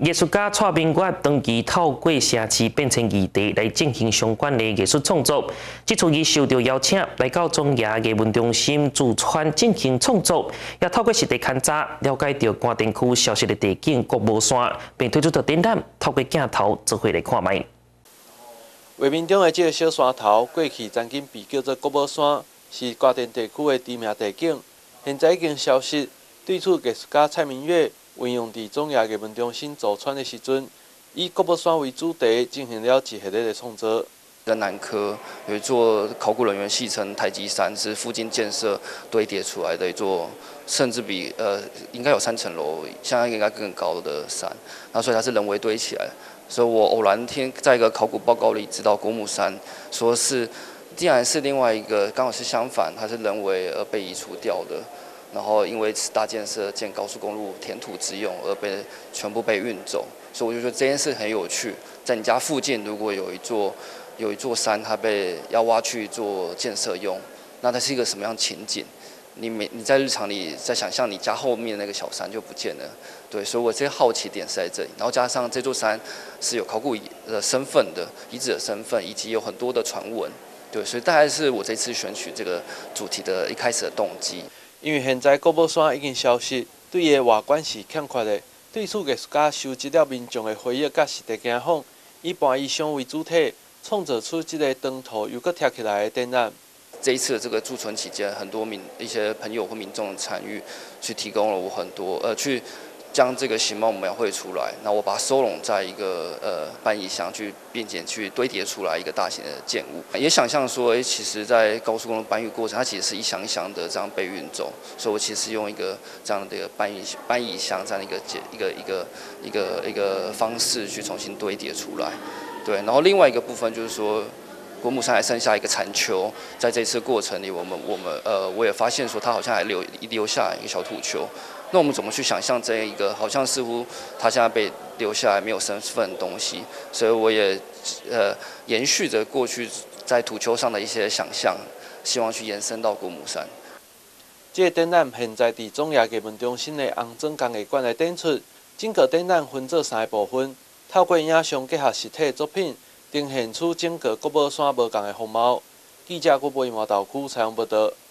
艺术家蔡明月长期透过城市变成议题来进行相关的艺术创作。这次伊受到邀请来到中亚艺文中心驻川进行创作，也透过实地勘察了解到关田区消失的地景国母山，并推出着展览，透过镜头做伙来看卖。 画面中的这个小山头，过去曾经被叫做国母山，是关田地区的知名地景，现在已经消失。对此，艺术家蔡明月运用伫中亚艺文中心驻川的时阵，以国母山为主题进行了一系列的创作。 在南科有一座考古人员戏称台积山，是附近建设堆叠出来的一座，甚至比应该有3层楼，现在应该更高的山。那所以它是人为堆起来的。所以我偶然在一个考古报告里知道国母山，说是竟然是另外一个，刚好是相反，它是人为而被移除掉的。然后因为大建设建高速公路填土之用而全部被运走，所以我就觉得这件事很有趣。在你家附近如果有一座山，它要挖去做建设用，那它是一个什么样的情景？你在日常里在想象你家后面那个小山就不见了，对，所以我这些好奇点是在这里。然后加上这座山是有考古的身份的遗址的身份，以及有很多的传闻，对，所以大概是我这次选取这个主题的一开始的动机。 因为现在国母山已经消失，对伊的外观是欠缺的。对此，艺术家收集了民众的回忆甲实地走访，以搬衣裳为主体，创造出这个长途又搁贴起来的展览。 这一次的这个驻村期间，很多一些朋友或民众的参与，去提供了我很多去将这个形貌描绘出来，那我把它收拢在一个搬移箱并且去堆叠出来一个大型的建物。也想象说，其实，在高速公路搬运过程，它其实是一箱一箱的这样被运走，所以我其实用一个这样的一个搬移箱这样一个方式去重新堆叠出来。对，然后另外一个部分就是说，国母山还剩下一个残丘，在这次过程里，我也发现说，它好像还留下一个小土丘。那我们怎么去想象这一个好像似乎它现在被留下来没有身份的东西？所以我也延续着过去在土丘上的一些想象，希望去延伸到国母山。 这个展览现在伫中亚艺文中心的红砖工艺馆内展出。整个展览分做3个部分，透过影像结合实体作品，呈现出整个国母山无同的风貌。记者郭培毛豆区采访报道。